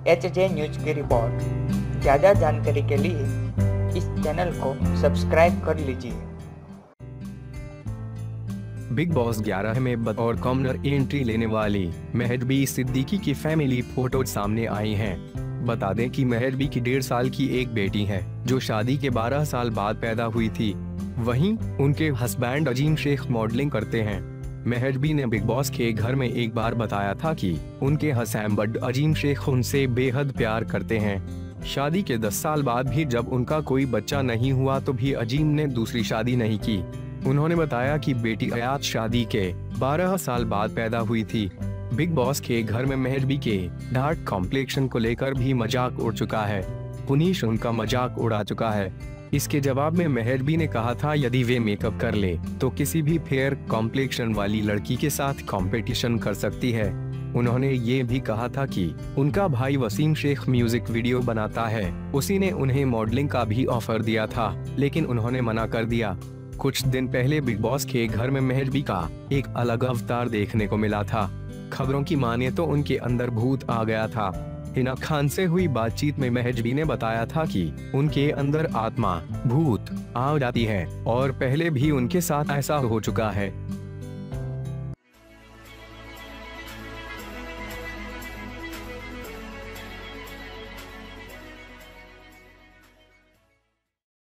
HJ news की report. ज़्यादा जानकारी के लिए इस चैनल को सब्सक्राइब कर लीजिए। बिग बॉस 11 में बतौर कॉमनर एंट्री लेने वाली महजबी सिद्दीकी की फैमिली फोटो सामने आई हैं। बता दें कि महजबी की 1.5 साल की एक बेटी है जो शादी के 12 साल बाद पैदा हुई थी। वहीं उनके हस्बैंड अजीम शेख मॉडलिंग करते हैं। महजबी ने बिग बॉस के घर में एक बार बताया था कि उनके हसैम्बड अजीम शेख उनसे बेहद प्यार करते हैं। शादी के 10 साल बाद भी जब उनका कोई बच्चा नहीं हुआ तो भी अजीम ने दूसरी शादी नहीं की। उन्होंने बताया कि बेटी अयात शादी के 12 साल बाद पैदा हुई थी। बिग बॉस के घर में महजबी के डार्क कॉम्प्लेक्शन को लेकर भी मजाक उड़ चुका है। पुनीश उनका मजाक उड़ा चुका है। इसके जवाब में महजबी ने कहा था यदि वे मेकअप कर ले तो किसी भी फेयर कॉम्प्लेक्शन वाली लड़की के साथ कंपटीशन कर सकती है। उन्होंने ये भी कहा था कि उनका भाई वसीम शेख म्यूजिक वीडियो बनाता है, उसी ने उन्हें मॉडलिंग का भी ऑफर दिया था लेकिन उन्होंने मना कर दिया। कुछ दिन पहले बिग बॉस के घर में महजबी का एक अलग अवतार देखने को मिला था। खबरों की माने तो उनके अंदर भूत आ गया था। हिना खान से हुई बातचीत में महजबी ने बताया था कि उनके अंदर आत्मा भूत आ जाती है और पहले भी उनके साथ ऐसा हो चुका है।